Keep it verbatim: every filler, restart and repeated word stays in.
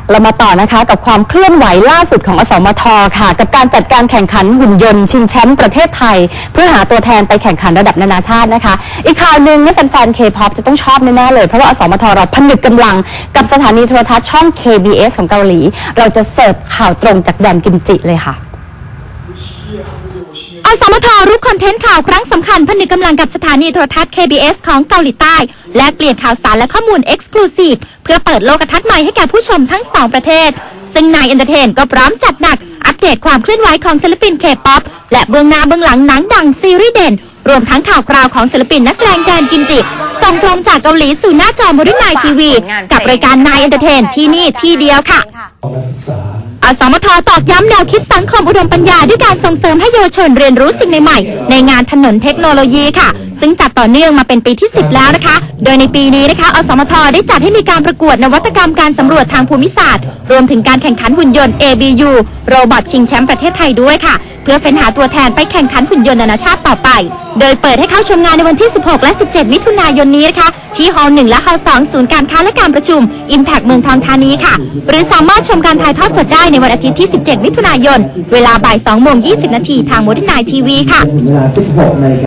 เรามาต่อนะคะกับความเคลื่อนไหวล่าสุดของอสมทค่ะกับการจัดการแข่งขันหุ่นยนต์ชิงแชมป์ประเทศไทยเพื่อหาตัวแทนไปแข่งขันระดับนานาชาตินะคะอีกข่าวหนึ่งนี่แฟนๆ K-pop จะต้องชอบแน่ๆเลยเพราะว่าอสมทเราผนึกกำลังกับสถานีโทรทัศน์ช่อง เค บี เอส ของเกาหลีเราจะเสิร์ฟข่าวตรงจากแดนกิมจิเลยค่ะอสมทรูปคอนเทนต์ข่าวครั้งสำคัญผนึกกำลังกับสถานีโทรทัศน์ เค บี เอส ของเกาหลีใต้และเปลี่ยนข่าวสารและข้อมูล Exclusive เพื่อเปิดโลกทัศน์ใหม่ให้แก่ผู้ชมทั้งสองประเทศซึ่งนายเอนเตอร์เทนก็พร้อมจัดหนักอัปเดตความเคลื่อนไหวของศิลปิน K-pop และเบื้องหน้าเบื้องหลังหนังดังซีรีส์เด่นรวมทั้งข่าวคราวของศิลปินนักแสดงแดนกิมจิส่งตรงจากเกาหลีสู่หน้าจอมอนินายทีวีกับรายการนายเอนเตอร์เทนที่นี่ที่เดียวค่ะอสมทตอกย้ำแนวคิดสังคมอุดมปัญญาด้วยการส่งเสริมให้เยาวชนเรียนรู้สิ่งใหม่ๆในงานถนนเทคโนโลยีค่ะซึ่งจัดต่อเนื่องมาเป็นปีที่สิบแล้วนะคะโดยในปีนี้นะคะอสมทได้จัดให้มีการประกวดนวัตกรรมการสำรวจทางภูมิศาสตร์รวมถึงการแข่งขันหุ่นยนต์ เอ บี ยู โรบอทชิงแชมป์ประเทศไทยด้วยค่ะเพื่อเฟ้นหาตัวแทนไปแข่งขันหุ่นยนต์นานาชาติต่อไปโดยเปิดให้เข้าชมงานในวันที่สิบหกและสิบเจ็ดมิถุนายนนี้นะคะที่ฮอลล์หนึ่งและฮอลล์สองศูนย์การค้าและการประชุม Impact เมืองทองธานีค่ะหรือสามารถชมการถ่ายทอดสดได้ในวันอาทิตย์ที่สิบเจ็ดมิถุนายนเวลาบ่ายสองโมงยี่สิบนาทีทางโมเดิร์นไนท์ทีวีค่ะ